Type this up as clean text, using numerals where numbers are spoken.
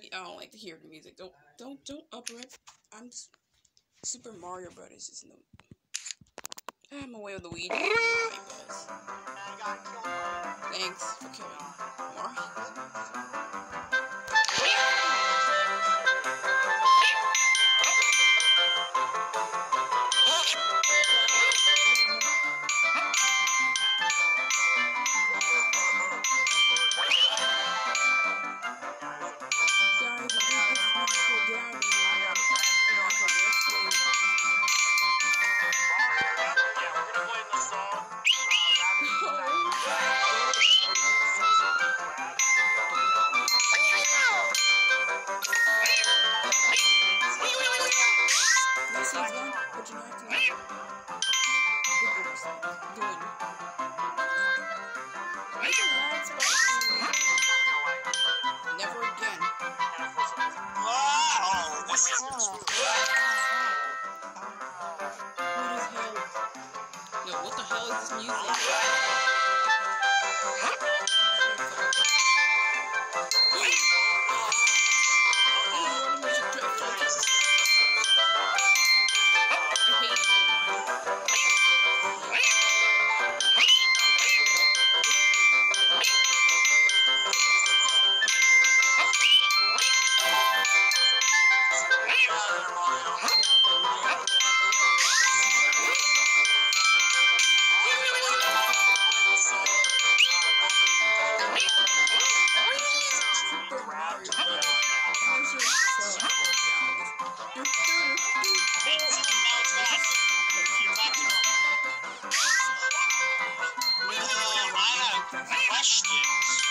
I don't like to hear the music. Don't uproot. I'm just Super Mario Brothers is no. I'm away with Luigi. Everybody does. Thanks for killing Mario. Never again. Oh, this is What is hell? No, what the hell is this music? I have questions.